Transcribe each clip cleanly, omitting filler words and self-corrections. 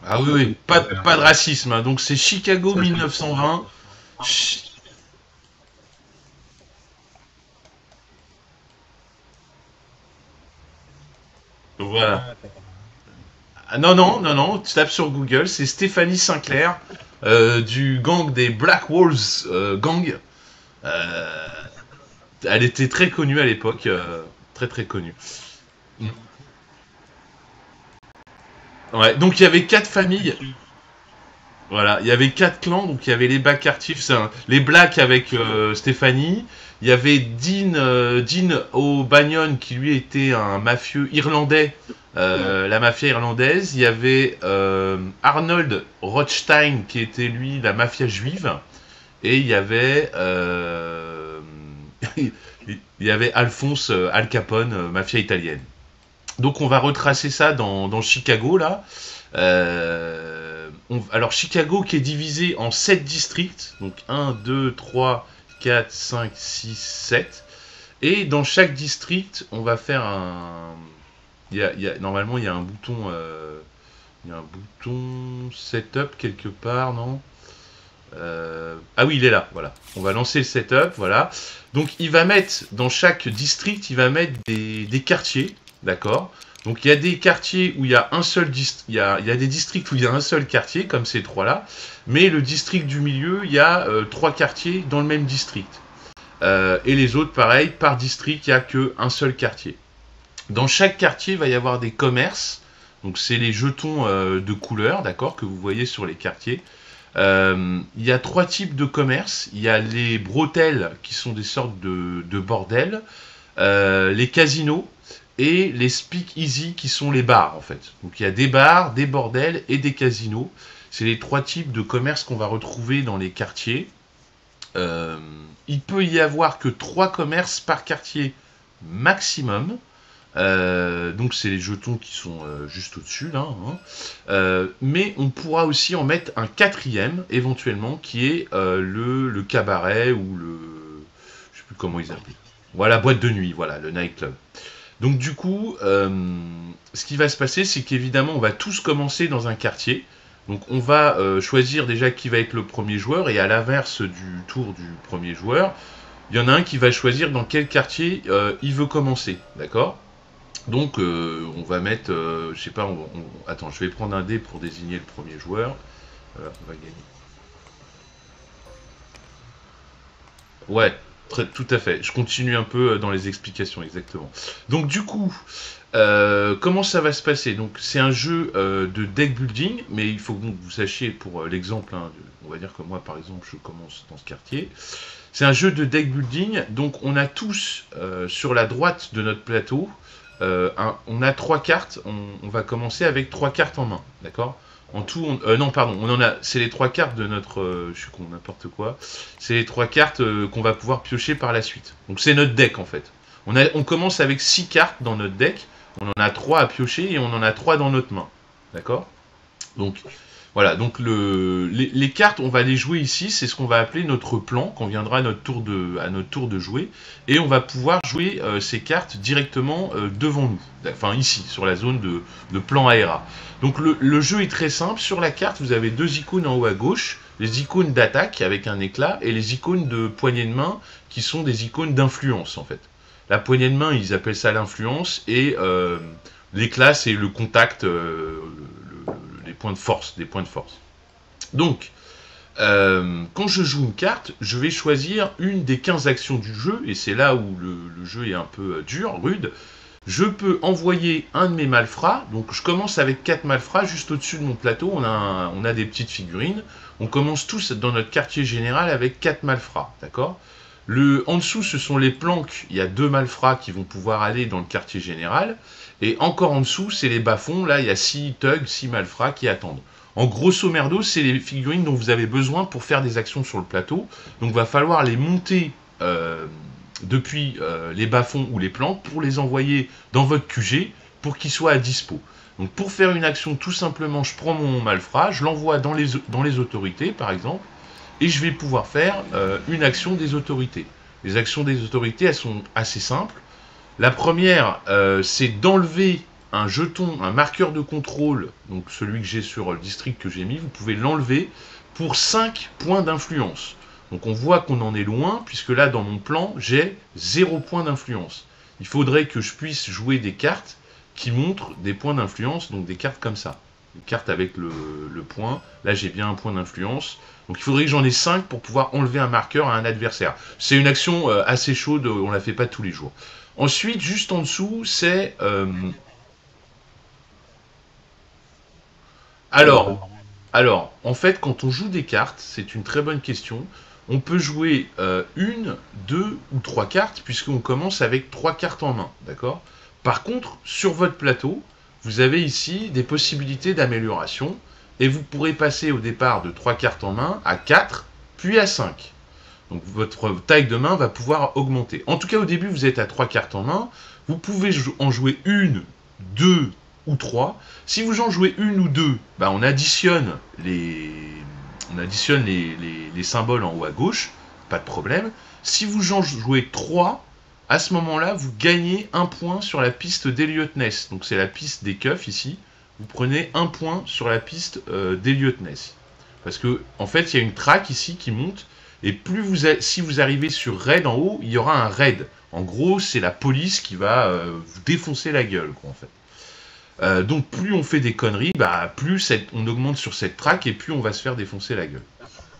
Ah oui, oui, pas de racisme, hein. Donc c'est Chicago 1920. Voilà. Ah, non, non, non, non, tu tapes sur Google, c'est Stéphanie Sinclair du gang des Black Walls Gang. Euh, Elle était très connue à l'époque, très très connue. Mm. Ouais, donc il y avait quatre familles. Voilà, il y avait quatre clans, donc il y avait les Bacartifs, les Blacks avec Stéphanie, il y avait Dean O'Banion qui lui était un mafieux irlandais, la mafia irlandaise, il y avait Arnold Rothstein qui était lui la mafia juive, et il y avait il y avait Alphonse Al Capone, mafia italienne. Donc on va retracer ça dans Chicago là. Alors Chicago qui est divisé en 7 districts, donc un 2 3 4 5 6 7. Et dans chaque district, on va faire un... normalement, il y a un bouton... il y a un bouton setup quelque part, non? Ah oui, il est là, voilà. On va lancer le setup, voilà. Donc il va mettre, dans chaque district, il va mettre des quartiers, d'accord? Donc il y a des quartiers où il y a un seul il y a des districts où il y a un seul quartier, comme ces trois-là, mais le district du milieu, il y a trois quartiers dans le même district. Et les autres, pareil, par district, il n'y a qu'un seul quartier. Dans chaque quartier, il va y avoir des commerces. Donc c'est les jetons de couleur, d'accord, que vous voyez sur les quartiers. Il y a trois types de commerces. Il y a les bretelles, qui sont des sortes de bordels, les casinos et les speak-easy, qui sont les bars, en fait. Donc il y a des bars, des bordels et des casinos. C'est les trois types de commerces qu'on va retrouver dans les quartiers. Euh, il peut y avoir que trois commerces par quartier maximum. Donc c'est les jetons qui sont juste au-dessus là, hein. Mais on pourra aussi en mettre un quatrième éventuellement qui est le cabaret ou le... Je sais plus comment ils appellent. Voilà, boîte de nuit, voilà, le nightclub. Donc du coup, ce qui va se passer, c'est qu'évidemment on va tous commencer dans un quartier. Donc on va choisir déjà qui va être le premier joueur et à l'inverse du tour du premier joueur, il y en a un qui va choisir dans quel quartier il veut commencer, d'accord? Donc, on va mettre, je sais pas, attends, je vais prendre un dé pour désigner le premier joueur. Voilà, on va gagner. Ouais, tout à fait. Je continue un peu dans les explications, exactement. Donc, du coup, comment ça va se passer? Donc, c'est un jeu de deck building, mais il faut que vous sachiez pour l'exemple, hein, on va dire que moi, par exemple, je commence dans ce quartier. C'est un jeu de deck building, donc on a tous sur la droite de notre plateau, on a trois cartes, on va commencer avec trois cartes en main, d'accord? En tout, non, pardon, on en a, c'est les trois cartes de notre, je suis con, n'importe quoi, c'est les trois cartes qu'on va pouvoir piocher par la suite. Donc c'est notre deck en fait. On commence avec six cartes dans notre deck, on en a trois à piocher et on en a trois dans notre main, d'accord? Donc voilà, donc les cartes, on va les jouer ici, c'est ce qu'on va appeler notre plan, quand viendra à notre tour de jouer, et on va pouvoir jouer ces cartes directement devant nous, enfin ici, sur la zone de plan ARA. Donc le jeu est très simple, sur la carte, vous avez deux icônes en haut à gauche, les icônes d'attaque avec un éclat, et les icônes de poignée de main, qui sont des icônes d'influence en fait. La poignée de main, ils appellent ça l'influence, et l'éclat, c'est le contact, les points de force, des points de force. Donc, quand je joue une carte, je vais choisir une des 15 actions du jeu, et c'est là où le jeu est un peu dur, rude. Je peux envoyer un de mes malfrats, donc je commence avec 4 malfrats, juste au-dessus de mon plateau, on a des petites figurines. On commence tous dans notre quartier général avec 4 malfrats, d'accord? En dessous, ce sont les planques, il y a 2 malfrats qui vont pouvoir aller dans le quartier général. Et encore en dessous, c'est les bas-fonds, là il y a 6 thugs, 6 malfrats qui attendent. En grosso merdo, c'est les figurines dont vous avez besoin pour faire des actions sur le plateau. Donc il va falloir les monter depuis les bas-fonds ou les planques pour les envoyer dans votre QG pour qu'ils soient à dispo. Donc pour faire une action, tout simplement, je prends mon malfrat, je l'envoie dans les autorités, par exemple, et je vais pouvoir faire une action des autorités. Les actions des autorités, elles sont assez simples. La première, c'est d'enlever un jeton, un marqueur de contrôle, donc celui que j'ai sur le district que j'ai mis, vous pouvez l'enlever pour 5 points d'influence. Donc on voit qu'on en est loin, puisque là dans mon plan, j'ai 0 point d'influence. Il faudrait que je puisse jouer des cartes qui montrent des points d'influence, donc des cartes comme ça. Des cartes avec le point, là j'ai bien un point d'influence. Donc il faudrait que j'en ai 5 pour pouvoir enlever un marqueur à un adversaire. C'est une action assez chaude, on ne la fait pas tous les jours. Ensuite, juste en dessous, c'est... Alors, en fait, quand on joue des cartes, c'est une très bonne question. On peut jouer une, deux ou trois cartes, puisqu'on commence avec 3 cartes en main, d'accord? Par contre, sur votre plateau, vous avez ici des possibilités d'amélioration, et vous pourrez passer au départ de 3 cartes en main à 4, puis à 5. Donc votre taille de main va pouvoir augmenter. En tout cas, au début, vous êtes à 3 cartes en main. Vous pouvez en jouer une, deux ou 3. Si vous en jouez une ou deux, bah on additionne les symboles en haut à gauche, pas de problème. Si vous en jouez 3, à ce moment-là, vous gagnez un point sur la piste d'Elliott Ness. Donc c'est la piste des keufs ici. Vous prenez un point sur la piste d'Elliott Ness. Parce que en fait, il y a une track ici qui monte. Et si vous arrivez sur raid en haut, il y aura un raid. En gros, c'est la police qui va vous défoncer la gueule, quoi, en fait. Donc plus on fait des conneries, bah, plus on augmente sur cette track et plus on va se faire défoncer la gueule.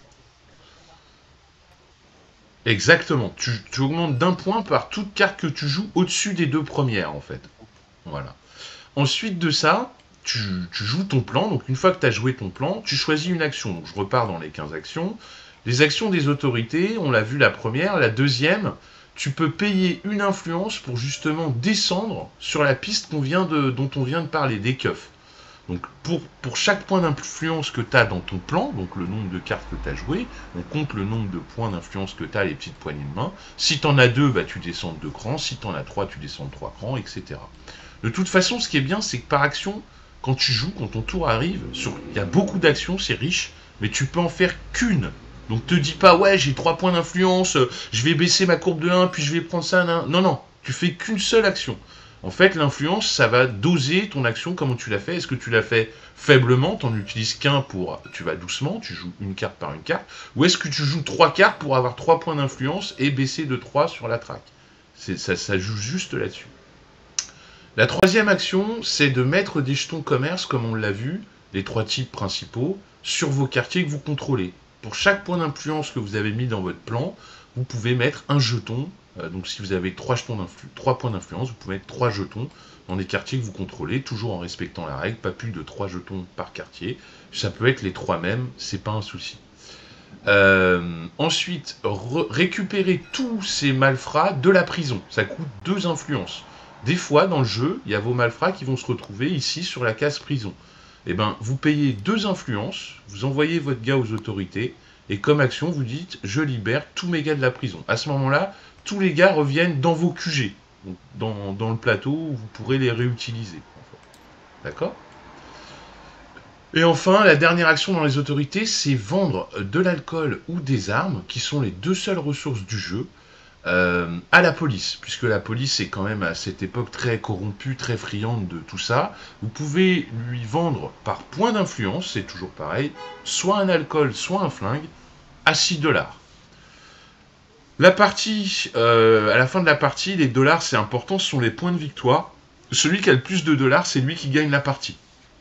Exactement. Tu augmentes d'un point par toute carte que tu joues au-dessus des 2 premières, en fait. Voilà. Ensuite de ça, tu joues ton plan. Donc une fois que tu as joué ton plan, tu choisis une action. Donc je repars dans les 15 actions. Les actions des autorités, on l'a vu la première. La deuxième, tu peux payer une influence pour justement descendre sur la piste dont on vient de parler, des keufs. Donc pour chaque point d'influence que tu as dans ton plan, donc le nombre de cartes que tu as jouées, on compte le nombre de points d'influence que tu as, les petites poignées de main. Si tu en as 2, bah, tu descends de 2 crans. Si tu en as 3, tu descends de 3 crans, etc. De toute façon, ce qui est bien, c'est que par action, quand tu joues, quand ton tour arrive, il y a beaucoup d'actions, c'est riche, mais tu peux en faire qu'une. Donc te dis pas, ouais, j'ai 3 points d'influence, je vais baisser ma courbe de 1, puis je vais prendre ça. Non, non, tu fais qu'une seule action. En fait, l'influence, ça va doser ton action, comment tu l'as fait. Est-ce que tu l'as fait faiblement, tu n'en utilises qu'un tu vas doucement, tu joues une carte par une carte, ou est-ce que tu joues 3 cartes pour avoir 3 points d'influence et baisser de 3 sur la track? Ça joue juste là-dessus. La troisième action, c'est de mettre des jetons commerce, comme on l'a vu, les 3 types principaux, sur vos quartiers que vous contrôlez. Pour chaque point d'influence que vous avez mis dans votre plan, vous pouvez mettre un jeton. Donc si vous avez 3 points d'influence, vous pouvez mettre 3 jetons dans les quartiers que vous contrôlez, toujours en respectant la règle, pas plus de 3 jetons par quartier. Ça peut être les 3 mêmes, c'est pas un souci. Ensuite, récupérer tous ces malfrats de la prison. Ça coûte 2 influences. Des fois, dans le jeu, il y a vos malfrats qui vont se retrouver ici sur la case prison. Eh ben, vous payez 2 influences, vous envoyez votre gars aux autorités, et comme action, vous dites « Je libère tous mes gars de la prison ». À ce moment-là, tous les gars reviennent dans vos QG, donc dans le plateau où vous pourrez les réutiliser. D'accord ? Et enfin, la dernière action dans les autorités, c'est vendre de l'alcool ou des armes, qui sont les 2 seules ressources du jeu, à la police, puisque la police est quand même à cette époque très corrompue, très friande de tout ça. Vous pouvez lui vendre par point d'influence, c'est toujours pareil, soit un alcool, soit un flingue, à 6 $. La partie, à la fin de la partie, les dollars, c'est important, ce sont les points de victoire. Celui qui a le plus de dollars, c'est lui qui gagne la partie.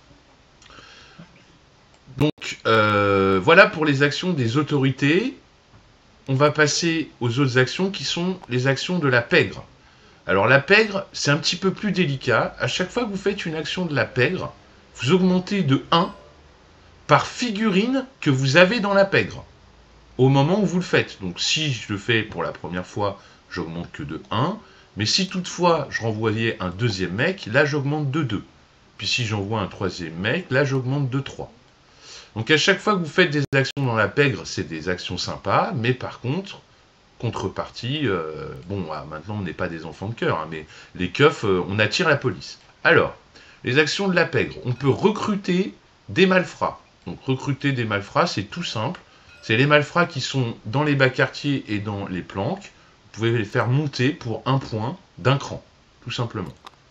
Donc, voilà pour les actions des autorités. On va passer aux autres actions qui sont les actions de la pègre. Alors la pègre, c'est un petit peu plus délicat. À chaque fois que vous faites une action de la pègre, vous augmentez de 1 par figurine que vous avez dans la pègre, au moment où vous le faites. Donc si je le fais pour la première fois, j'augmente que de 1. Mais si toutefois je renvoyais un deuxième mec, là j'augmente de 2. Puis si j'envoie un troisième mec, là j'augmente de 3. Donc à chaque fois que vous faites des actions dans la pègre, c'est des actions sympas, mais par contre, contrepartie, maintenant on n'est pas des enfants de cœur, hein, mais les keufs, on attire la police. Alors, les actions de la pègre, on peut recruter des malfrats. Donc recruter des malfrats, c'est tout simple. C'est les malfrats qui sont dans les bas quartiers et dans les planques. Vous pouvez les faire monter pour 1 point d'un cran, tout simplement.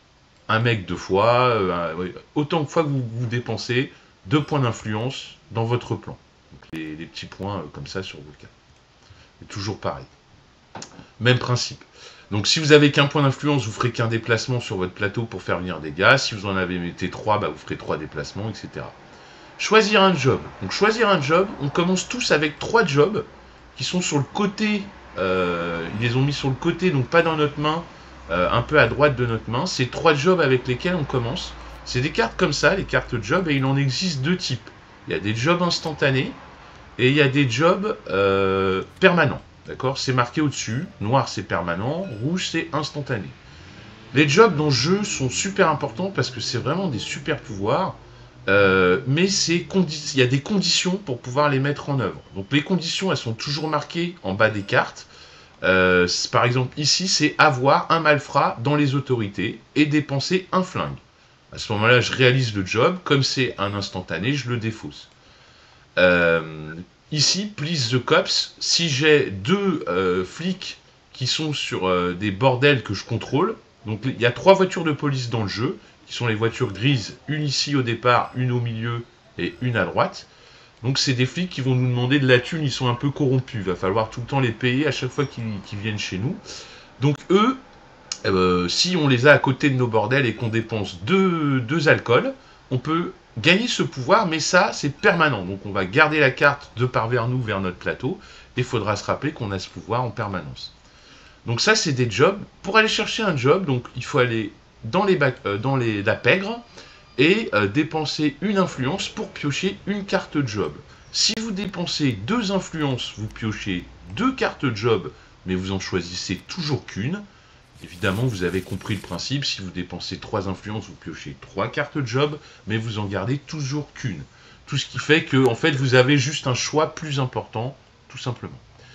un mec 2 fois, ouais, autant de fois que vous dépensez 2 points d'influence dans votre plan. Donc les petits points comme ça sur vos cartes. C'est toujours pareil. Même principe. Donc si vous avez qu'un point d'influence, vous ferez qu'un déplacement sur votre plateau pour faire venir des gars. Si vous en avez mettez 3, bah, vous ferez 3 déplacements, etc. Choisir un job. Donc choisir un job, on commence tous avec 3 jobs qui sont sur le côté. Ils les ont mis sur le côté, donc pas dans notre main, un peu à droite de notre main. C'est 3 jobs avec lesquels on commence. C'est des cartes comme ça, les cartes job, et il en existe 2 types. Il y a des jobs instantanés et il y a des jobs permanents. D'accord? C'est marqué au-dessus. Noir, c'est permanent. Rouge, c'est instantané. Les jobs dans le jeu sont super importants parce que c'est vraiment des super pouvoirs. Mais il y a des conditions pour pouvoir les mettre en œuvre. Donc les conditions, elles sont toujours marquées en bas des cartes. Par exemple, ici, c'est avoir un malfrat dans les autorités et dépenser un flingue. À ce moment-là, je réalise le job. Comme c'est un instantané, je le défausse. Ici, please the cops, si j'ai 2 flics qui sont sur des bordels que je contrôle, donc il y a 3 voitures de police dans le jeu, qui sont les voitures grises, une ici au départ, une au milieu et une à droite. Donc c'est des flics qui vont nous demander de la thune, ils sont un peu corrompus, il va falloir tout le temps les payer à chaque fois qu'ils viennent chez nous. Donc eux, si on les a à côté de nos bordels et qu'on dépense 2 alcools, on peut gagner ce pouvoir, mais ça, c'est permanent. Donc on va garder la carte de par vers nous, vers notre plateau, et il faudra se rappeler qu'on a ce pouvoir en permanence. Donc ça, c'est des jobs. Pour aller chercher un job, donc il faut aller dans la pègre et dépenser une influence pour piocher une carte job. Si vous dépensez 2 influences, vous piochez 2 cartes job, mais vous en choisissez toujours qu'une. Évidemment, vous avez compris le principe, si vous dépensez 3 influences, vous piochez 3 cartes job, mais vous en gardez toujours qu'une. Tout ce qui fait que, en fait, vous avez juste un choix plus important, tout simplement.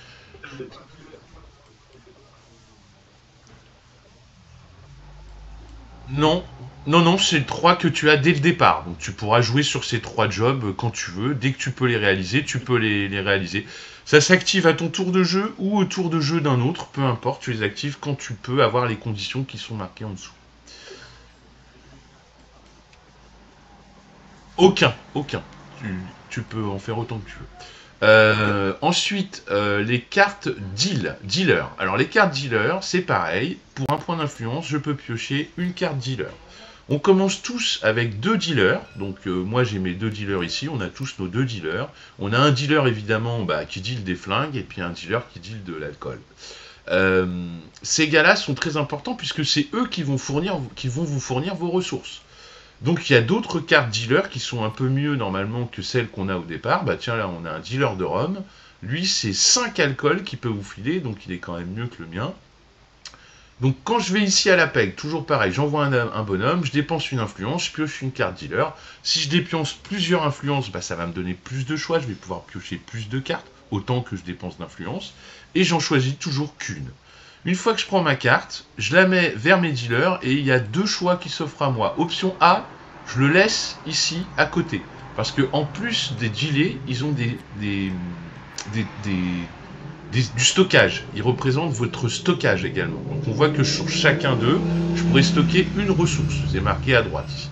Non, non, c'est 3 que tu as dès le départ. Donc tu pourras jouer sur ces 3 jobs quand tu veux. Dès que tu peux les réaliser, tu peux les réaliser. Ça s'active à ton tour de jeu ou au tour de jeu d'un autre, peu importe, tu les actives quand tu peux avoir les conditions qui sont marquées en dessous. Aucun. Tu peux en faire autant que tu veux. Ensuite, les cartes dealer. Alors les cartes dealer, c'est pareil. Pour un point d'influence, je peux piocher une carte dealer. On commence tous avec 2 dealers. Donc moi j'ai mes 2 dealers ici. On a tous nos 2 dealers. On a un dealer évidemment qui deal des flingues et puis un dealer qui deal de l'alcool. Ces gars-là sont très importants puisque c'est eux qui vont vous fournir vos ressources. Donc il y a d'autres cartes dealers qui sont un peu mieux normalement que celles qu'on a au départ. Bah tiens là on a un dealer de rhum. Lui c'est 5 alcools qu'il peut vous filer, donc il est quand même mieux que le mien. Donc quand je vais ici à la PEG, toujours pareil, j'envoie un bonhomme, je dépense une influence, je pioche une carte dealer. Si je dépense plusieurs influences, bah, ça va me donner plus de choix, je vais pouvoir piocher plus de cartes, autant que je dépense d'influence. Et j'en choisis toujours qu'une. Une fois que je prends ma carte, je la mets vers mes dealers et il y a 2 choix qui s'offrent à moi. Option A, je le laisse ici à côté. Parce que en plus des dealers, ils ont du stockage. Ils représentent votre stockage également. Donc on voit que sur chacun d'eux, je pourrais stocker une ressource. C'est marqué à droite ici.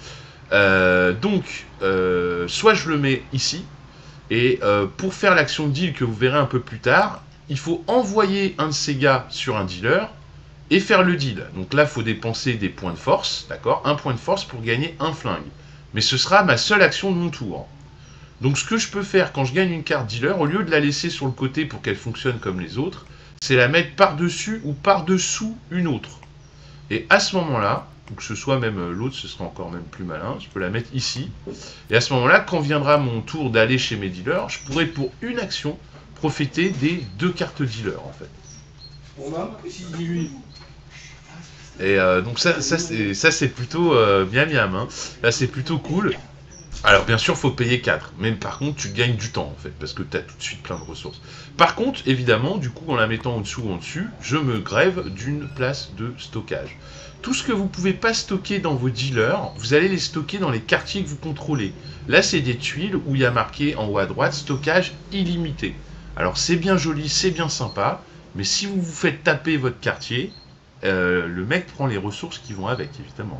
Soit je le mets ici, et pour faire l'action de deal que vous verrez un peu plus tard, il faut envoyer un de ces gars sur un dealer et faire le deal. Donc là, il faut dépenser des points de force, d'accord? Un point de force pour gagner un flingue. Mais ce sera ma seule action de mon tour. Donc ce que je peux faire quand je gagne une carte dealer, au lieu de la laisser sur le côté pour qu'elle fonctionne comme les autres, c'est la mettre par-dessus ou par-dessous une autre. Et à ce moment-là, ou que ce soit même l'autre, ce sera encore même plus malin, je peux la mettre ici. Et à ce moment-là, quand viendra mon tour d'aller chez mes dealers, je pourrai pour une action profiter des 2 cartes dealer en fait. Et donc ça c'est plutôt bien miam, hein. Là c'est plutôt cool. Alors bien sûr, faut payer 4, mais par contre, tu gagnes du temps en fait, parce que tu as tout de suite plein de ressources. Par contre, évidemment, du coup, en la mettant au-dessous ou en dessus, je me grève d'une place de stockage. Tout ce que vous ne pouvez pas stocker dans vos dealers, vous allez les stocker dans les quartiers que vous contrôlez. Là, c'est des tuiles où il y a marqué en haut à droite, stockage illimité. Alors c'est bien joli, c'est bien sympa, mais si vous vous faites taper votre quartier, le mec prend les ressources qui vont avec, évidemment.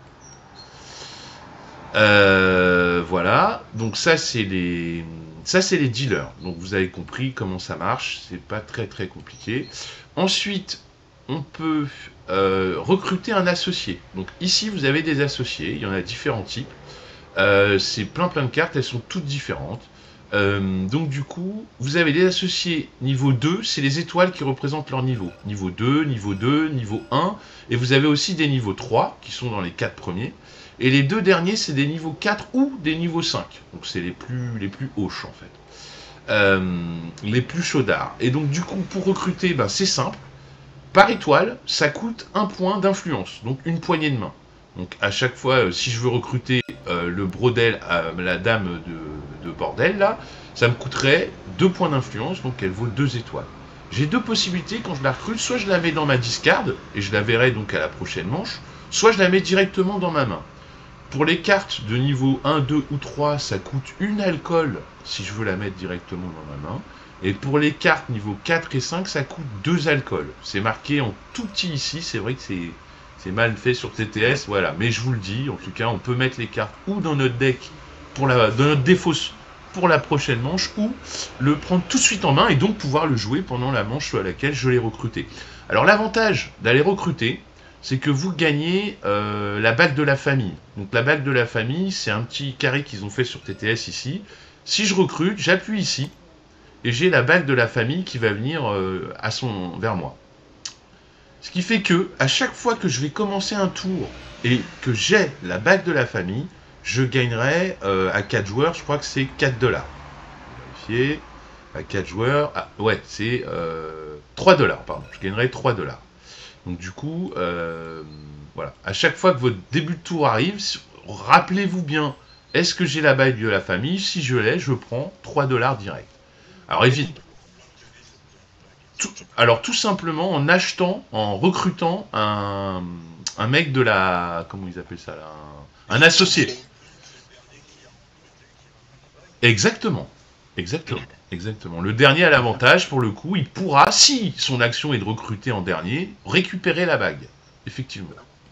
Voilà, donc ça c'est les dealers. Donc vous avez compris comment ça marche, c'est pas très très compliqué. Ensuite, on peut recruter un associé. Donc ici vous avez des associés, il y en a différents types. C'est plein de cartes, elles sont toutes différentes. Donc du coup, vous avez des associés niveau 2, c'est les étoiles qui représentent leur niveau. Niveau 2, niveau 1, et vous avez aussi des niveaux 3, qui sont dans les 4 premiers. Et les deux derniers, c'est des niveaux 4 ou des niveaux 5. Donc c'est les plus hoches en fait. Les plus chaudards. Et donc du coup, pour recruter, ben, c'est simple. Par étoile, ça coûte 1 point d'influence, donc une poignée de main. Donc à chaque fois, si je veux recruter le brodel à la dame de bordel, là, ça me coûterait 2 points d'influence, donc elle vaut 2 étoiles. J'ai deux possibilités quand je la recrute, soit je la mets dans ma discard, et je la verrai donc à la prochaine manche, soit je la mets directement dans ma main. Pour les cartes de niveau 1, 2 ou 3, ça coûte une alcool si je veux la mettre directement dans ma main. Et pour les cartes niveau 4 et 5, ça coûte 2 alcools. C'est marqué en tout petit ici, c'est vrai que c'est mal fait sur TTS, voilà. Mais je vous le dis, en tout cas, on peut mettre les cartes ou dans notre deck, dans notre défausse pour la prochaine manche, ou le prendre tout de suite en main et donc pouvoir le jouer pendant la manche à laquelle je l'ai recruté. Alors l'avantage d'aller recruter, c'est que vous gagnez la bague de la famille. Donc la bague de la famille, c'est un petit carré qu'ils ont fait sur TTS ici. Si je recrute, j'appuie ici, et j'ai la bague de la famille qui va venir vers moi. Ce qui fait que, à chaque fois que je vais commencer un tour, et que j'ai la bague de la famille, je gagnerai à 4 joueurs, je crois que c'est 4 $. Vérifier, à 4 joueurs, ah, ouais, c'est 3 $, pardon, je gagnerai 3 $. Donc du coup, voilà. À chaque fois que votre début de tour arrive, rappelez-vous bien, est-ce que j'ai la bague de la famille? Si je l'ai, je prends 3 $ direct. Alors évite. Alors tout simplement en achetant, en recrutant un mec de la... Comment ils appellent ça là? Un associé. Exactement. Exactement. Exactement. Le dernier a l'avantage, pour le coup, il pourra, si son action est de recruter en dernier, récupérer la bague. Effectivement.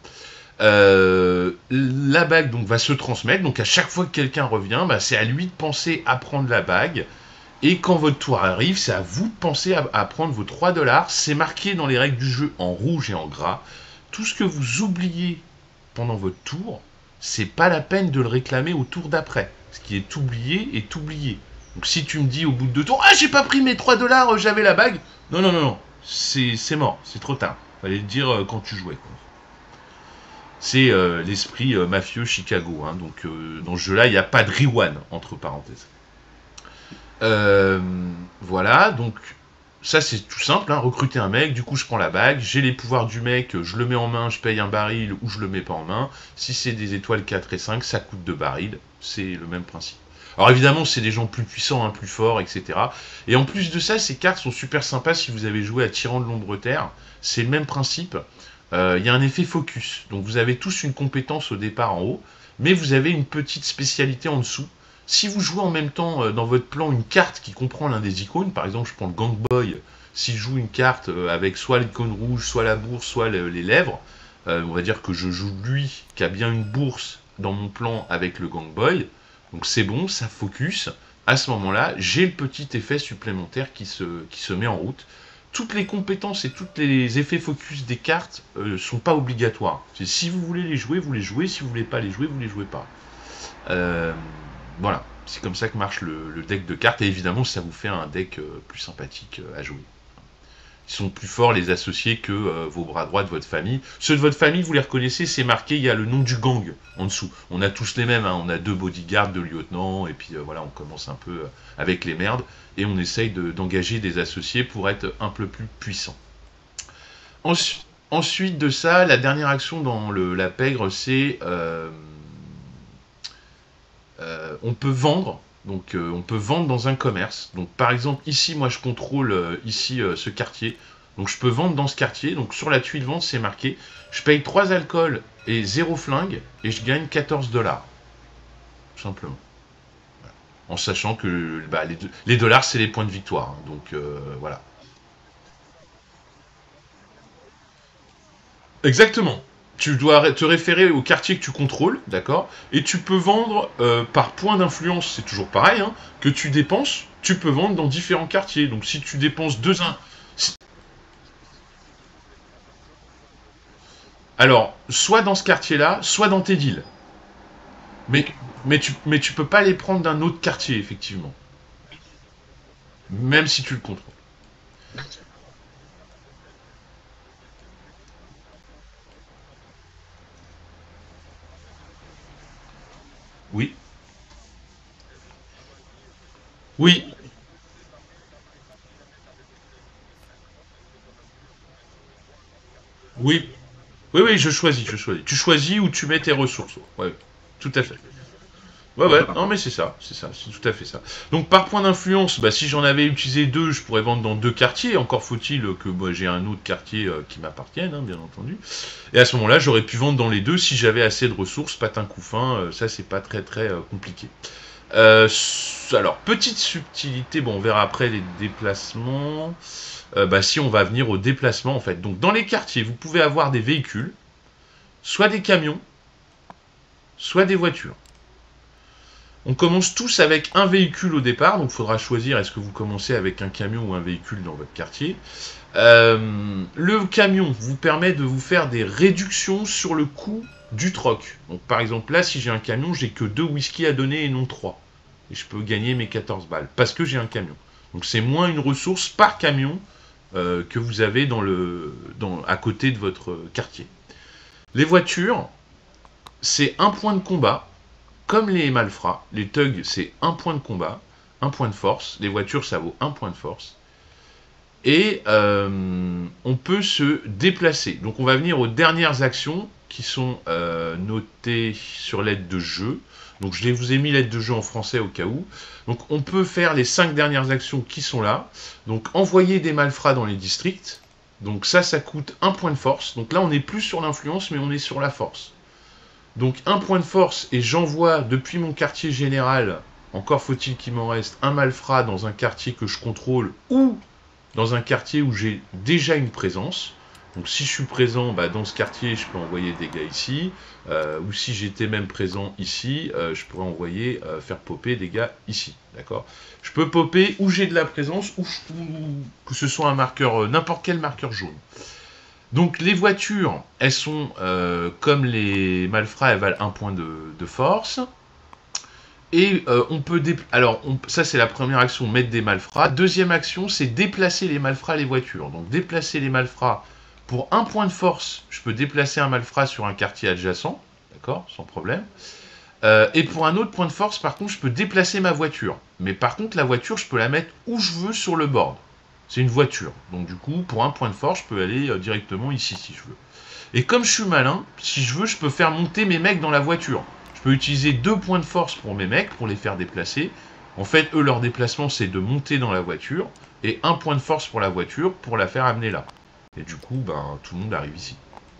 La bague donc va se transmettre, donc à chaque fois que quelqu'un revient, bah, c'est à lui de penser à prendre la bague, et quand votre tour arrive, c'est à vous de penser à prendre vos 3 $, c'est marqué dans les règles du jeu en rouge et en gras. Tout ce que vous oubliez pendant votre tour, c'est pas la peine de le réclamer au tour d'après. Ce qui est oublié est oublié. Donc si tu me dis au bout de 2 tours, ah j'ai pas pris mes 3 $, j'avais la bague, non non non non, c'est mort, c'est trop tard. Fallait le dire quand tu jouais, quoi. C'est l'esprit mafieux Chicago. Hein. Donc dans ce jeu-là, il n'y a pas de rewan, entre parenthèses. Voilà, donc ça c'est tout simple, hein, recruter un mec, du coup je prends la bague, j'ai les pouvoirs du mec, je le mets en main, je paye un baril ou je le mets pas en main. Si c'est des étoiles 4 et 5, ça coûte 2 barils, c'est le même principe. Alors évidemment c'est des gens plus puissants, hein, plus forts, etc. Et en plus de ça, ces cartes sont super sympas si vous avez joué à Tyran de l'Ombre Terre, c'est le même principe. Il y a un effet focus, donc vous avez tous une compétence au départ en haut, mais vous avez une petite spécialité en dessous. Si vous jouez en même temps dans votre plan une carte qui comprend l'un des icônes, par exemple je prends le Gang Boy, si je joue une carte avec soit l'icône rouge, soit la bourse, soit les lèvres, on va dire que je joue lui qui a bien une bourse dans mon plan avec le Gang Boy, donc c'est bon, ça focus. À ce moment-là, j'ai le petit effet supplémentaire qui se met en route. Toutes les compétences et tous les effets focus des cartes sont pas obligatoires. Si vous voulez les jouer, vous les jouez. Si vous voulez pas les jouer, vous les jouez pas. Voilà, c'est comme ça que marche le deck de cartes. Et évidemment, ça vous fait un deck plus sympathique à jouer. Ils sont plus forts, les associés, que vos bras droits de votre famille. Ceux de votre famille, vous les reconnaissez, c'est marqué, il y a le nom du gang en dessous. On a tous les mêmes, hein, on a 2 bodyguards, 2 lieutenants, et puis voilà, on commence un peu avec les merdes, et on essaye d'engager des associés pour être un peu plus puissants. Ensuite de ça, la dernière action dans la pègre, c'est... on peut vendre. Donc on peut vendre dans un commerce. Donc par exemple ici moi je contrôle ici ce quartier. Donc je peux vendre dans ce quartier. Donc sur la tuile vente c'est marqué. Je paye 3 alcools et 0 flingue et je gagne 14 $. Tout simplement. Voilà. En sachant que bah, les dollars c'est les points de victoire. Hein. Donc voilà. Exactement. Tu dois te référer au quartier que tu contrôles, d'accord? Et tu peux vendre par point d'influence, c'est toujours pareil, hein, que tu dépenses, tu peux vendre dans différents quartiers. Donc si tu dépenses alors, soit dans ce quartier-là, soit dans tes deals. Mais, mais tu peux pas les prendre d'un autre quartier, effectivement. Même si tu le contrôles. Oui. Oui. Oui. Oui, oui, je choisis. Tu choisis où tu mets tes ressources. Ouais, tout à fait. Ouais, ouais, non, mais c'est tout à fait ça. Donc, par point d'influence, bah, si j'en avais utilisé deux, je pourrais vendre dans deux quartiers. Encore faut-il que moi j'ai un autre quartier qui m'appartienne, hein, bien entendu. Et à ce moment-là, j'aurais pu vendre dans les deux si j'avais assez de ressources, patin couffin. Ça, c'est pas très très compliqué. Alors, petite subtilité, bon, on verra après les déplacements. Bah, si on va venir au déplacement, en fait. Donc, dans les quartiers, vous pouvez avoir des véhicules, soit des camions, soit des voitures. On commence tous avec un véhicule au départ, donc il faudra choisir est-ce que vous commencez avec un camion ou un véhicule dans votre quartier. Le camion vous permet de vous faire des réductions sur le coût du troc. Donc par exemple là, si j'ai un camion, j'ai que 2 whisky à donner et non 3. Et je peux gagner mes 14 balles parce que j'ai un camion. Donc c'est moins une ressource par camion que vous avez à côté de votre quartier. Les voitures, c'est un point de combat. Comme les malfrats, les thugs, c'est un point de combat, un point de force. Les voitures, ça vaut un point de force. Et on peut se déplacer. Donc on va venir aux dernières actions qui sont notées sur l'aide de jeu. Donc je vous ai mis l'aide de jeu en français au cas où. Donc on peut faire les 5 dernières actions qui sont là. Donc envoyer des malfrats dans les districts. Donc ça coûte un point de force. Donc là on n'est plus sur l'influence mais on est sur la force. Donc un point de force et j'envoie depuis mon quartier général, encore faut-il qu'il m'en reste un malfrat dans un quartier que je contrôle ou dans un quartier où j'ai déjà une présence. Donc si je suis présent dans ce quartier, je peux envoyer des gars ici. Ou si j'étais même présent ici, je pourrais envoyer faire popper des gars ici. D'accord? Je peux popper où j'ai de la présence ou que ce soit un marqueur, n'importe quel marqueur jaune. Donc les voitures, elles sont comme les malfrats, elles valent un point de force. Et on peut... Alors, ça c'est la première action, mettre des malfrats. Deuxième action, c'est déplacer les malfrats et les voitures. Donc déplacer les malfrats pour un point de force, je peux déplacer un malfrat sur un quartier adjacent. D'accord? Sans problème. Et pour un autre point de force, par contre, je peux déplacer ma voiture. Mais par contre, la voiture, je peux la mettre où je veux sur le board. C'est une voiture. Donc du coup, pour un point de force, je peux aller directement ici si je veux. Et comme je suis malin, si je veux, je peux faire monter mes mecs dans la voiture. Je peux utiliser 2 points de force pour mes mecs, pour les faire déplacer. En fait, eux, leur déplacement, c'est de monter dans la voiture. Et un point de force pour la voiture, pour la faire amener là. Et du coup, tout le monde arrive ici.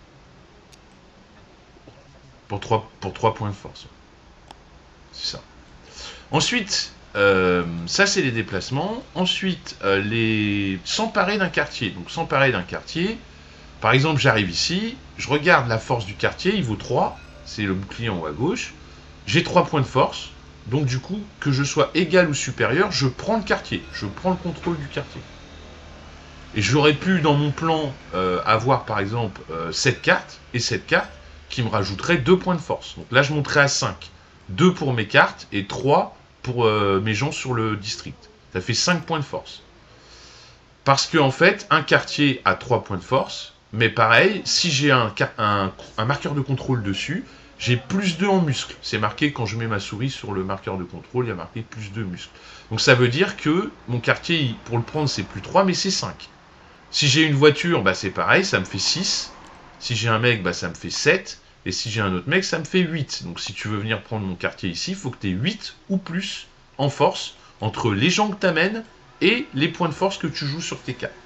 Pour 3 points de force. C'est ça. Ensuite, ça c'est les déplacements. Ensuite, s'emparer d'un quartier. Donc s'emparer d'un quartier, par exemple j'arrive ici, je regarde la force du quartier, il vaut 3, c'est le bouclier en haut à gauche. J'ai 3 points de force, donc du coup, que je sois égal ou supérieur, je prends le quartier, je prends le contrôle du quartier. Et j'aurais pu dans mon plan avoir par exemple cette carte et cette carte qui me rajouterait 2 points de force. Donc là je monterai à 5. 2 pour mes cartes et 3 pour mes gens sur le district. Ça fait 5 points de force. Parce que en fait, un quartier a 3 points de force, mais pareil, si j'ai un marqueur de contrôle dessus, j'ai plus 2 en muscle. C'est marqué quand je mets ma souris sur le marqueur de contrôle, il y a marqué plus 2 muscles. Donc ça veut dire que mon quartier, pour le prendre, c'est plus 3, mais c'est 5. Si j'ai une voiture, c'est pareil, ça me fait 6. Si j'ai un mec, ça me fait 7. Et si j'ai un autre mec, ça me fait 8. Donc si tu veux venir prendre mon quartier ici, il faut que tu aies 8 ou plus en force entre les gens que tu amènes et les points de force que tu joues sur tes cartes.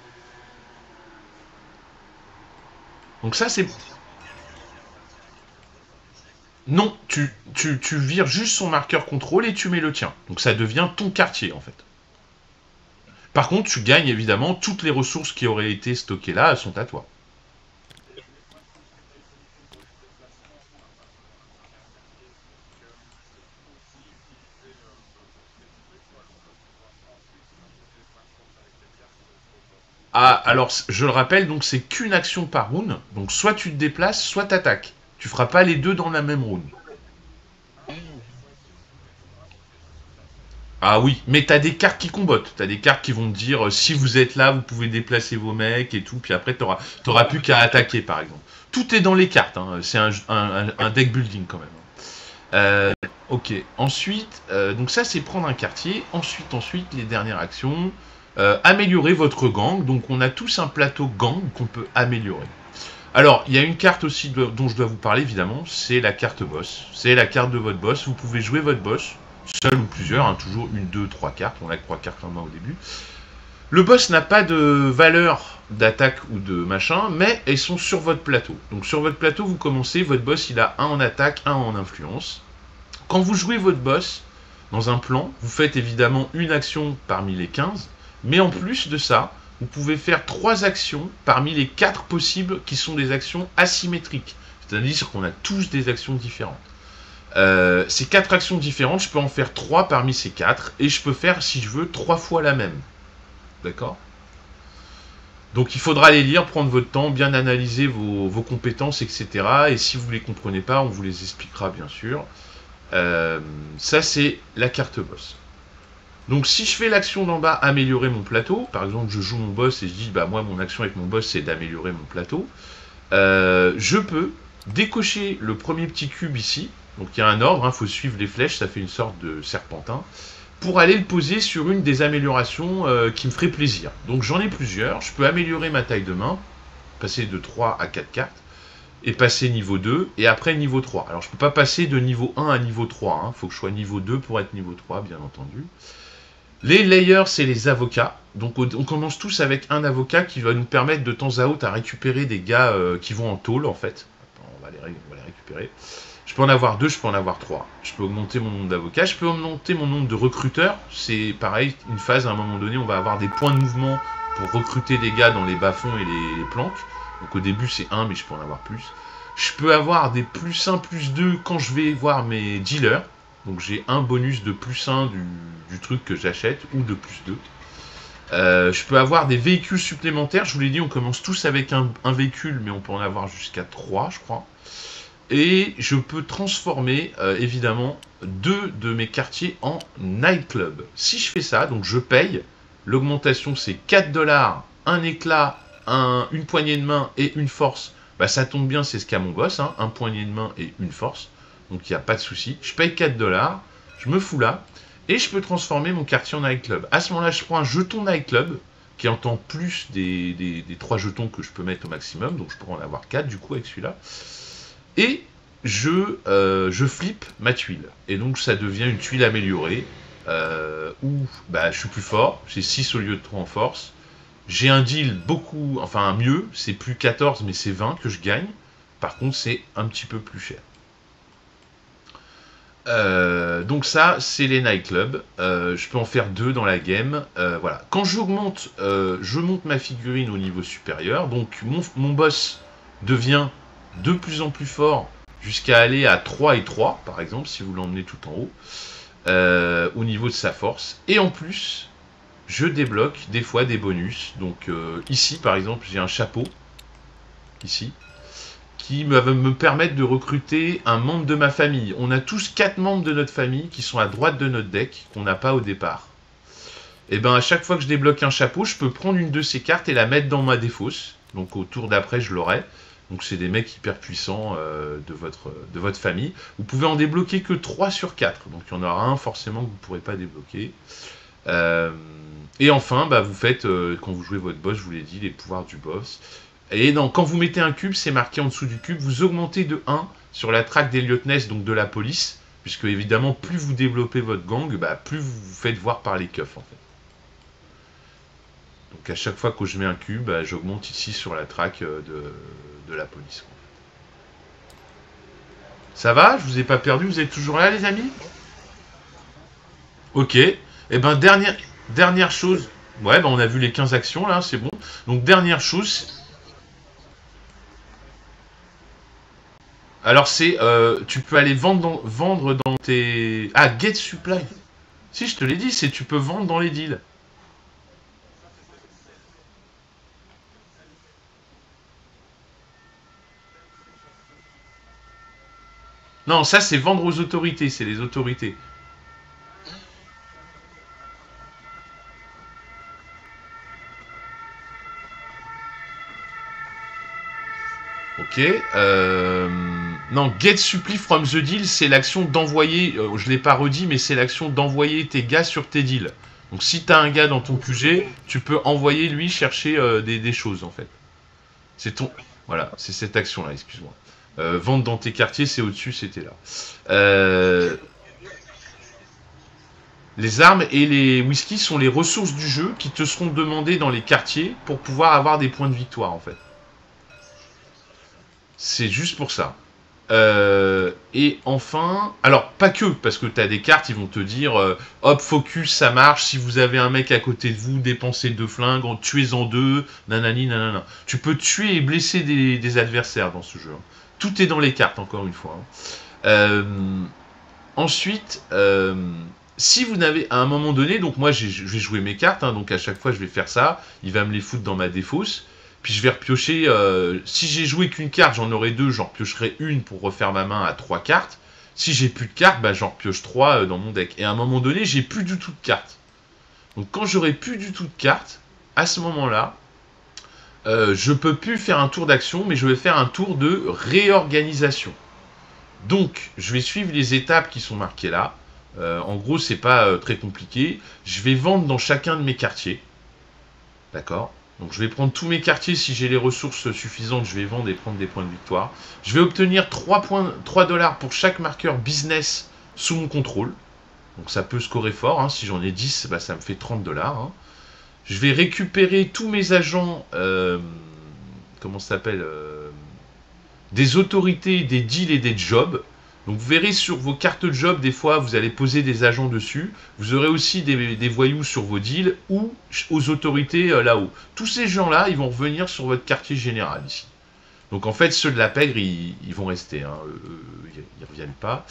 Donc ça, c'est... Non, tu vires juste son marqueur contrôle et tu mets le tien. Donc ça devient ton quartier, en fait. Par contre, tu gagnes évidemment toutes les ressources qui auraient été stockées là, elles sont à toi. Ah, alors, je le rappelle, donc c'est qu'une action par round. Donc, soit tu te déplaces, soit t'attaques. Tu feras pas les deux dans la même round. Ah oui, mais t'as des cartes qui combattent. T'as des cartes qui vont te dire si vous êtes là, vous pouvez déplacer vos mecs et tout. Puis après, t'auras plus qu'à attaquer, par exemple. Tout est dans les cartes. Hein. C'est un deck building quand même. Euh, ok. Ensuite, donc ça c'est prendre un quartier. Ensuite, les dernières actions. Améliorer votre gang. Donc on a tous un plateau gang qu'on peut améliorer. Alors, il y a une carte aussi dont je dois vous parler, évidemment, c'est la carte boss. C'est la carte de votre boss. Vous pouvez jouer votre boss, seul ou plusieurs, hein, toujours une, deux, trois cartes. On a que trois cartes en main au début. Le boss n'a pas de valeur d'attaque ou de machin, mais elles sont sur votre plateau. Donc sur votre plateau, vous commencez, votre boss, il a un en attaque, un en influence. Quand vous jouez votre boss, dans un plan, vous faites évidemment une action parmi les 15, mais en plus de ça, vous pouvez faire 3 actions parmi les 4 possibles qui sont des actions asymétriques. C'est-à-dire qu'on a tous des actions différentes. Ces 4 actions différentes, je peux en faire 3 parmi ces 4, et je peux faire, si je veux, 3 fois la même. D'accord? Donc il faudra les lire, prendre votre temps, bien analyser vos compétences, etc. Et si vous ne les comprenez pas, on vous les expliquera bien sûr. Ça c'est la carte boss. Donc si je fais l'action d'en bas, améliorer mon plateau, par exemple je joue mon boss et je dis bah moi mon action avec mon boss c'est d'améliorer mon plateau, je peux décocher le premier petit cube ici, donc il y a un ordre, il faut suivre les flèches, ça fait une sorte de serpentin, pour aller le poser sur une des améliorations qui me ferait plaisir. Donc j'en ai plusieurs, je peux améliorer ma taille de main, passer de 3 à 4 cartes, et passer niveau 2, et après niveau 3. Alors je ne peux pas passer de niveau 1 à niveau 3, faut que je sois niveau 2 pour être niveau 3, bien entendu. Les layers, c'est les avocats. Donc on commence tous avec un avocat qui va nous permettre de temps à autre à récupérer des gars qui vont en tôle, en fait. On va les récupérer. Je peux en avoir 2, je peux en avoir 3. Je peux augmenter mon nombre d'avocats, je peux augmenter mon nombre de recruteurs. C'est pareil, une phase, à un moment donné, on va avoir des points de mouvement pour recruter des gars dans les bas-fonds et les planques. Donc au début, c'est 1, mais je peux en avoir plus. Je peux avoir des plus 1, plus 2 quand je vais voir mes dealers. Donc j'ai un bonus de plus 1 du truc que j'achète, ou de plus 2. Je peux avoir des véhicules supplémentaires. Je vous l'ai dit, on commence tous avec un véhicule, mais on peut en avoir jusqu'à 3, je crois. Et je peux transformer, évidemment, 2 de mes quartiers en nightclub. Si je fais ça, donc je paye. L'augmentation, c'est 4 $, un éclat, une poignée de main et une force. Bah, ça tombe bien, c'est ce qu'a mon boss, hein, un poignée de main et une force. Donc il n'y a pas de souci. Je paye 4 $, je me fous là, et je peux transformer mon quartier en nightclub. À ce moment-là, je prends un jeton nightclub, qui est en plus des 3 jetons que je peux mettre au maximum, donc je pourrais en avoir 4 du coup avec celui-là. Et je flippe ma tuile. Et donc ça devient une tuile améliorée, où bah, je suis plus fort, j'ai 6 au lieu de 3 en force. J'ai un deal beaucoup, enfin mieux, c'est plus 14 mais c'est 20 que je gagne. Par contre c'est un petit peu plus cher. Donc ça, c'est les nightclubs. Je peux en faire 2 dans la game. Voilà. Quand j'augmente, je monte ma figurine au niveau supérieur. Donc mon boss devient de plus en plus fort jusqu'à aller à 3 et 3, par exemple, si vous l'emmenez tout en haut, au niveau de sa force. Et en plus, je débloque des fois des bonus. Donc ici, par exemple, j'ai un chapeau, ici, qui va me permettre de recruter un membre de ma famille. On a tous 4 membres de notre famille qui sont à droite de notre deck, qu'on n'a pas au départ. Et bien à chaque fois que je débloque un chapeau, je peux prendre une de ces cartes et la mettre dans ma défausse. Donc au tour d'après, je l'aurai. Donc c'est des mecs hyper puissants de votre famille. Vous pouvez en débloquer que 3 sur 4. Donc il y en aura un forcément que vous ne pourrez pas débloquer. Et enfin, bah, vous faites, quand vous jouez votre boss, je vous l'ai dit, les pouvoirs du boss. Et quand vous mettez un cube, c'est marqué en dessous du cube, vous augmentez de 1 sur la traque des lieutenants, donc de la police, puisque évidemment, plus vous développez votre gang, bah, plus vous vous faites voir par les keufs, en fait. Donc à chaque fois que je mets un cube, bah, j'augmente ici sur la traque de la police. Ça va? Je vous ai pas perdu? Vous êtes toujours là, les amis? Ok. Et ben dernière chose. Ouais, ben on a vu les 15 actions, là, c'est bon. Donc dernière chose... Alors c'est, tu peux aller vendre dans tes... Ah, get supply. Si, je te l'ai dit, c'est tu peux vendre dans les deals. Non, ça c'est vendre aux autorités, c'est les autorités. Ok. Non, get supply from the deal, c'est l'action d'envoyer, je l'ai pas redit, mais c'est l'action d'envoyer tes gars sur tes deals. Donc si t'as un gars dans ton QG, tu peux envoyer lui chercher des choses en fait. C'est ton... Voilà, c'est cette action-là, excuse-moi. Vente dans tes quartiers, c'est au-dessus, c'était là. Les armes et les whisky sont les ressources du jeu qui te seront demandées dans les quartiers pour pouvoir avoir des points de victoire en fait. C'est juste pour ça. Et enfin, alors pas que, parce que tu as des cartes, ils vont te dire hop, focus, ça marche, si vous avez un mec à côté de vous, dépensez 2 flingues, tuez-en 2, nanani, nanana. Tu peux tuer et blesser des adversaires dans ce jeu. Hein. Tout est dans les cartes, encore une fois. Hein. Ensuite, si vous n'avez, à un moment donné, donc moi je vais jouer mes cartes, hein, donc à chaque fois je vais faire ça, il va me les foutre dans ma défausse. Puis je vais repiocher, si j'ai joué qu'une carte, j'en aurai 2, j'en repiocherai une pour refaire ma main à 3 cartes. Si j'ai plus de cartes, bah, j'en repioche 3 dans mon deck. Et à un moment donné, j'ai plus du tout de cartes. Donc quand j'aurai plus du tout de cartes, à ce moment-là, je peux plus faire un tour d'action, mais je vais faire un tour de réorganisation. Donc, je vais suivre les étapes qui sont marquées là. En gros, c'est pas très compliqué. Je vais vendre dans chacun de mes quartiers. D'accord ? Donc je vais prendre tous mes quartiers, si j'ai les ressources suffisantes, je vais vendre et prendre des points de victoire. Je vais obtenir 3 $ pour chaque marqueur business sous mon contrôle. Donc ça peut scorer fort, hein. Si j'en ai 10, bah, ça me fait 30 $. Hein. Je vais récupérer tous mes agents, comment ça s'appelle, des autorités, des deals et des jobs. Donc vous verrez sur vos cartes de job, des fois, vous allez poser des agents dessus. Vous aurez aussi des voyous sur vos deals ou aux autorités là-haut. Tous ces gens-là, ils vont revenir sur votre quartier général ici. Donc en fait, ceux de la pègre, ils vont rester. Hein. Ils ne reviennent pas.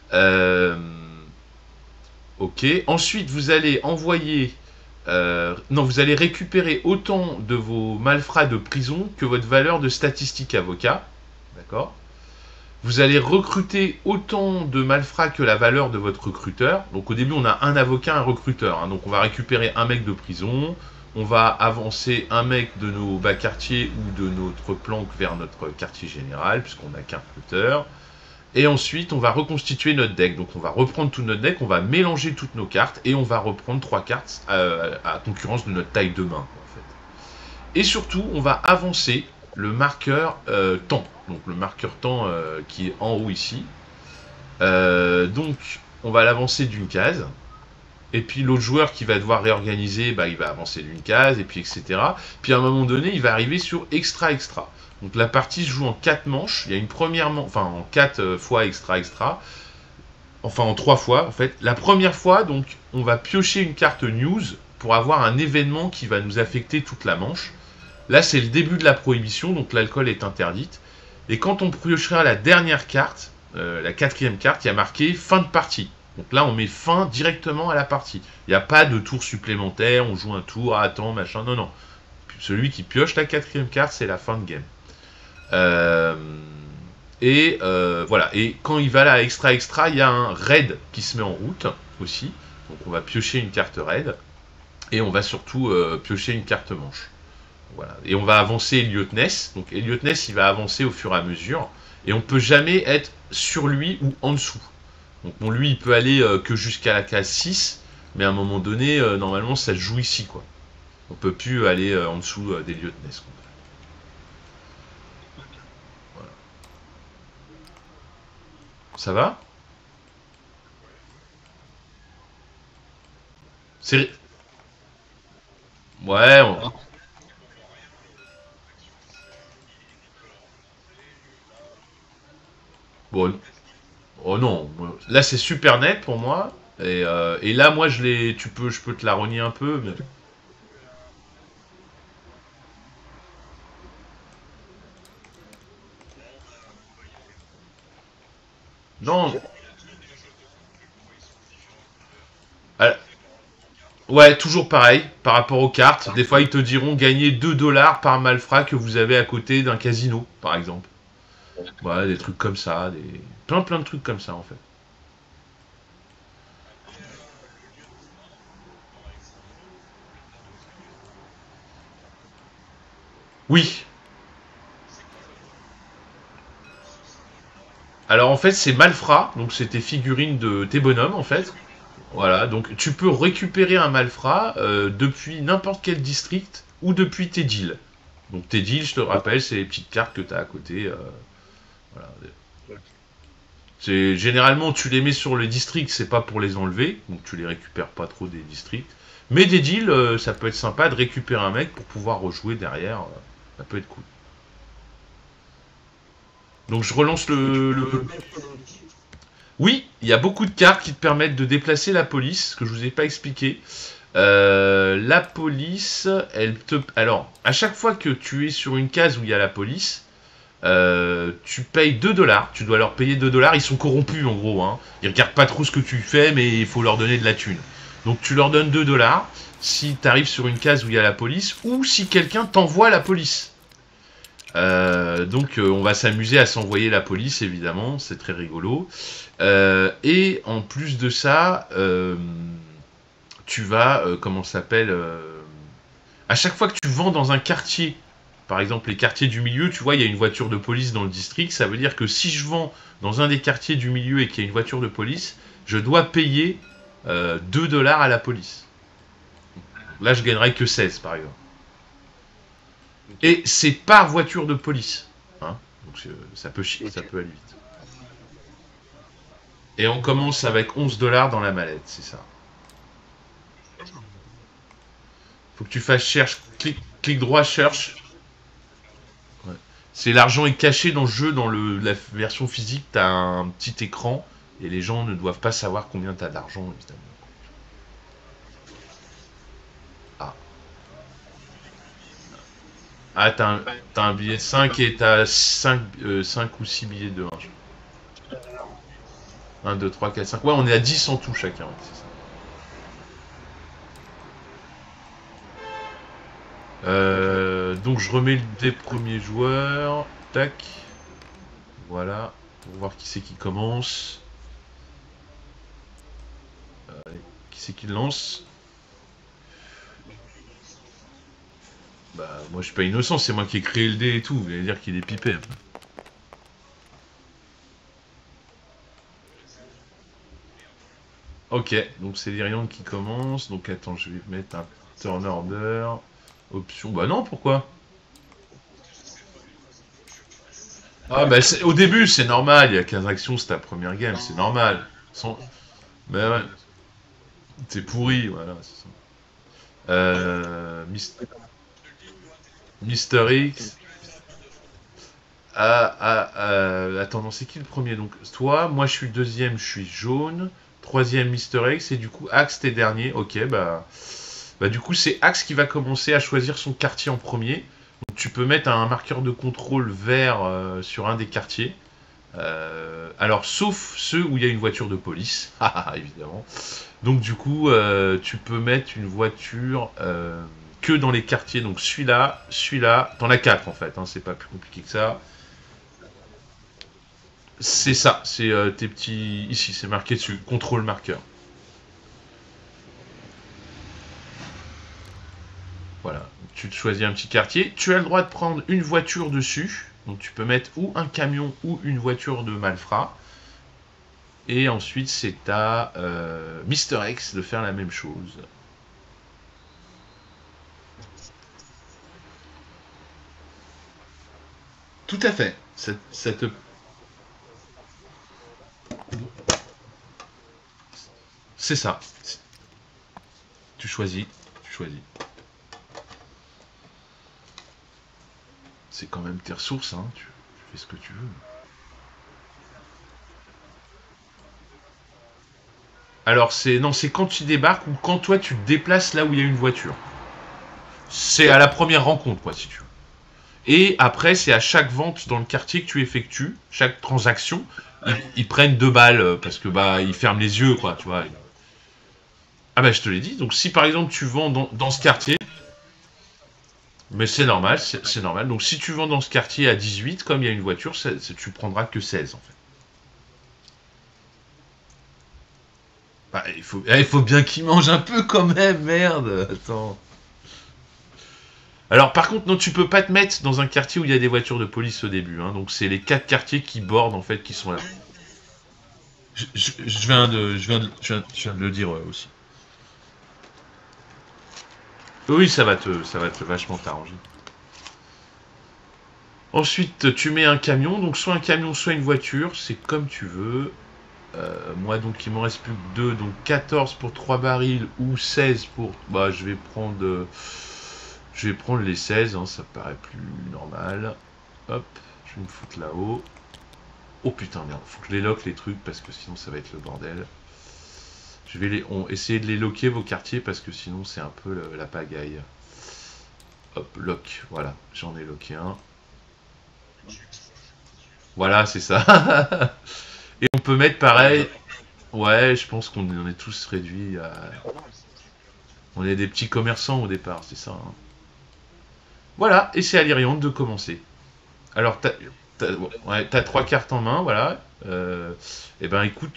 Ok. Ensuite, vous allez envoyer... non, vous allez récupérer autant de vos malfrats de prison que votre valeur de statistique avocat. D'accord ? Vous allez recruter autant de malfrats que la valeur de votre recruteur. Donc au début, on a un avocat, un recruteur. Hein. Donc on va récupérer un mec de prison. On va avancer un mec de nos bas quartiers ou de notre planque vers notre quartier général, puisqu'on n'a qu'un recruteur. Et ensuite, on va reconstituer notre deck. Donc on va reprendre tout notre deck, on va mélanger toutes nos cartes, et on va reprendre 3 cartes à concurrence de notre taille de main. En fait. Et surtout, on va avancer le marqueur temps. Donc le marqueur temps qui est en haut ici. Donc on va l'avancer d'une case. Et puis l'autre joueur qui va devoir réorganiser, bah, il va avancer d'une case, et puis etc. Puis à un moment donné, il va arriver sur extra extra. Donc la partie se joue en 4 manches. Il y a une première manche, enfin en 4 fois extra extra. Enfin en 3 fois en fait. La première fois, donc on va piocher une carte news pour avoir un événement qui va nous affecter toute la manche. Là c'est le début de la prohibition, donc l'alcool est interdite. Et quand on piochera la dernière carte, la 4e carte, il y a marqué fin de partie. Donc là, on met fin directement à la partie. Il n'y a pas de tour supplémentaire, on joue un tour, ah, attends, machin, non, non. Celui qui pioche la 4e carte, c'est la fin de game. Voilà. Et quand il va là à extra extra, il y a un raid qui se met en route aussi. Donc on va piocher une carte raid. Et on va surtout piocher une carte manche. Voilà. Et on va avancer Elliotness. Donc Elliotness, il va avancer au fur et à mesure. Et on ne peut jamais être sur lui ou en dessous. Donc bon, lui, il peut aller que jusqu'à la case 6. Mais à un moment donné, normalement, ça se joue ici, quoi. On ne peut plus aller en dessous d'Elliotness. Voilà. Ça va? C'est... Ouais, bon, oh non, là c'est super net pour moi. Et là, moi, je peux te la renier un peu. Mais... Non. Ah, ouais, toujours pareil, par rapport aux cartes. Des fois, ils te diront gagner 2 $ par malfrat que vous avez à côté d'un casino, par exemple. Voilà, des trucs comme ça, plein de trucs comme ça en fait. Oui. Alors en fait, c'est malfrat, donc c'est tes figurines de tes bonhommes en fait. Voilà, donc tu peux récupérer un malfrat depuis n'importe quel district ou depuis tes deals. Donc tes deals, je te rappelle, c'est les petites cartes que tu as à côté. Voilà. Généralement, tu les mets sur le district, c'est pas pour les enlever, donc tu les récupères pas trop des districts. Mais des deals, ça peut être sympa de récupérer un mec pour pouvoir rejouer derrière. Ça peut être cool. Donc je relance Oui, il y a beaucoup de cartes qui te permettent de déplacer la police, ce que je vous ai pas expliqué. La police, Alors, à chaque fois que tu es sur une case où il y a la police, tu payes 2 dollars. Tu dois leur payer 2 dollars. Ils sont corrompus en gros. Hein. Ils regardent pas trop ce que tu fais, mais il faut leur donner de la thune. Donc tu leur donnes 2 dollars si tu arrives sur une case où il y a la police ou si quelqu'un t'envoie la police. Donc on va s'amuser à s'envoyer la police évidemment, c'est très rigolo. Et en plus de ça, tu vas, comment ça s'appelle à chaque fois que tu vends dans un quartier, par exemple les quartiers du milieu, tu vois, il y a une voiture de police dans le district, ça veut dire que si je vends dans un des quartiers du milieu et qu'il y a une voiture de police, je dois payer 2 dollars à la police. Là, je gagnerais que 16 par exemple. Et c'est par voiture de police. Hein. Donc ça peut chier, ça peut aller vite. Et on commence avec 11 dollars dans la mallette, c'est ça. Faut que tu fasses cherche, clic droit, cherche. Ouais. C'est l'argent est caché dans le jeu, dans la version physique, t'as un petit écran et les gens ne doivent pas savoir combien t'as d'argent, évidemment. Ah, ah t'as un billet de 5 et t'as 5 ou 6 billets de 1. 1, 2, 3, 4, 5. Ouais, on est à 10 en tout chacun, ouais, c'est ça. Donc je remets le des premiers joueurs. Tac. Voilà. Pour voir qui c'est qui commence. Qui c'est qui lance. Bah moi je suis pas innocent, c'est moi qui ai créé le dé et tout. Vous allez dire qu'il est pipé. Ok, donc c'est l'Iriande qui commence. Donc attends, je vais mettre un turn order. Option. Bah non, pourquoi? Ah bah au début c'est normal, il y a 15 actions, c'est ta première game, c'est normal. Bah ouais, c'est pourri, voilà, c'est ça. Mister X. Attends, non, c'est qui le premier? Donc, toi, moi je suis deuxième, je suis jaune. Troisième, Mister X. Et du coup, Axe, t'es dernier. Ok, bah du coup, c'est Axe qui va commencer à choisir son quartier en premier. Donc, tu peux mettre un marqueur de contrôle vert sur un des quartiers. Alors, sauf ceux où il y a une voiture de police. Évidemment. Donc, du coup, tu peux mettre une voiture que dans les quartiers. Donc, celui-là. T'en as 4 en fait. Hein, c'est pas plus compliqué que ça. C'est ça, c'est tes petits. Ici, c'est marqué dessus. Contrôle marqueur. Voilà. Tu te choisis un petit quartier. Tu as le droit de prendre une voiture dessus. Donc tu peux mettre ou un camion ou une voiture de malfrat. Et ensuite, c'est à Mister X de faire la même chose. Tout à fait. Ça te... C'est ça. Tu choisis. Tu choisis. C'est quand même tes ressources, hein. Tu fais ce que tu veux. Alors, c'est non, c'est quand tu débarques ou quand toi tu te déplaces là où il y a une voiture. C'est à la première rencontre, quoi, si tu veux. Et après, c'est à chaque vente dans le quartier que tu effectues, chaque transaction, ils prennent 2 balles parce que bah ils ferment les yeux, quoi, tu vois. Ah bah je te l'ai dit. Donc si par exemple tu vends dans ce quartier, Mais c'est normal, c'est normal. Donc si tu vends dans ce quartier à 18, comme il y a une voiture, tu prendras que 16 en fait. Bah, il faut bien qu'il mange un peu quand même, merde. Attends. Alors par contre, non, tu peux pas te mettre dans un quartier où il y a des voitures de police au début. Hein. Donc c'est les 4 quartiers qui bordent en fait qui sont là. Je viens de le dire aussi. Oui, ça va te vachement t'arranger. Ensuite, tu mets un camion, donc soit un camion, soit une voiture, c'est comme tu veux. Moi, donc, il m'en reste plus que 2, donc 14 pour 3 barils ou 16 pour. Bah, je vais prendre les 16, hein, ça paraît plus normal. Hop, je vais me foutre là-haut. Oh putain, merde, faut que je les lock les trucs parce que sinon ça va être le bordel. Je vais essayer de les loquer vos quartiers parce que sinon c'est un peu la pagaille. Hop, lock, voilà, j'en ai loqué un. Voilà, c'est ça. Et on peut mettre pareil. Ouais, je pense qu'on en est tous réduits à. On est des petits commerçants au départ, c'est ça. Hein. Voilà, et c'est à l'Iriante de commencer. Alors, t'as 3 cartes en main, voilà. Et ben écoute,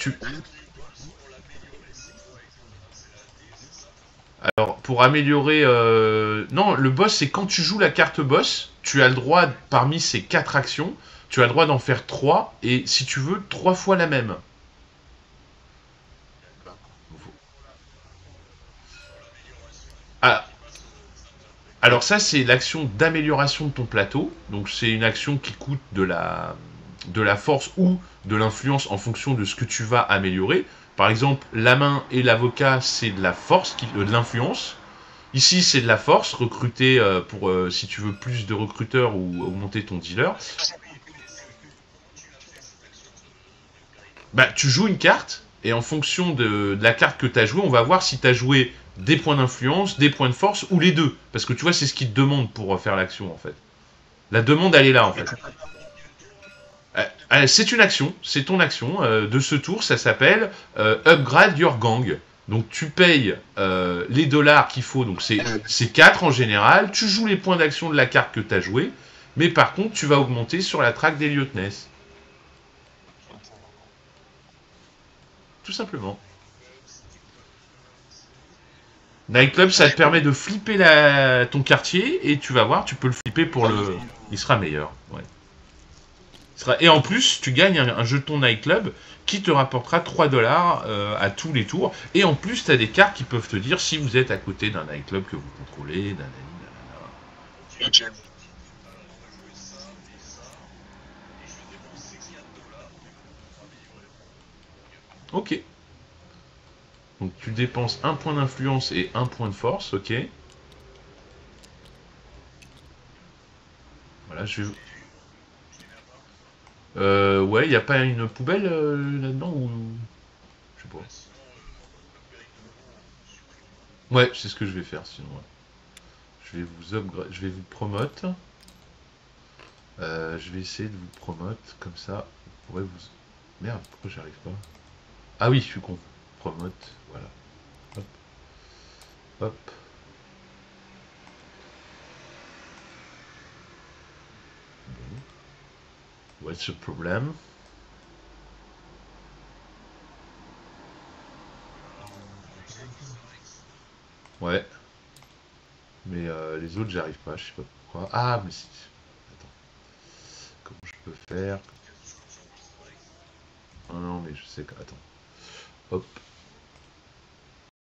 Alors, pour améliorer. Non, le boss, c'est quand tu joues la carte boss, tu as le droit, parmi ces 4 actions, tu as le droit d'en faire 3, et si tu veux, 3 fois la même. Ah, alors ça, c'est l'action d'amélioration de ton plateau. Donc c'est une action qui coûte de la force ou de l'influence en fonction de ce que tu vas améliorer. Par exemple, la main et l'avocat, c'est de la force, de l'influence. Ici, c'est de la force, recruter pour, si tu veux, plus de recruteurs ou augmenter ton dealer. Bah, tu joues une carte, et en fonction de la carte que tu as jouée, on va voir si tu as joué des points d'influence, des points de force, ou les deux. Parce que tu vois, c'est ce qu'ils te demandent pour faire l'action, en fait. La demande, elle est là, en fait. C'est une action, c'est ton action de ce tour, ça s'appelle Upgrade Your Gang. Donc tu payes les dollars qu'il faut, donc c'est 4 en général, tu joues les points d'action de la carte que tu as joué, mais par contre tu vas augmenter sur la traque des lieutenants. Tout simplement. Nightclub, ça te permet de flipper ton quartier, et tu vas voir, tu peux le flipper pour le... Il sera meilleur, ouais. Et en plus, tu gagnes un jeton nightclub qui te rapportera 3 dollars à tous les tours. Et en plus, tu as des cartes qui peuvent te dire si vous êtes à côté d'un nightclub que vous contrôlez, d'un Ok. Donc tu dépenses un point d'influence et un point de force, ok. Voilà, ouais, il n'y a pas une poubelle là-dedans ou... Je sais pas. Ouais, c'est ce que je vais faire sinon. Ouais. Je vais vous promote. Je vais essayer de vous promote comme ça. Vous pourrez vous. Merde, pourquoi j'arrive pas? Ah oui, je suis con. Promote, voilà. Hop, hop. What's the problem? Ouais, mais les autres, j'arrive pas, je sais pas pourquoi. Ah, mais si. Attends, comment je peux faire? Ah non, mais je sais que. Attends. Hop.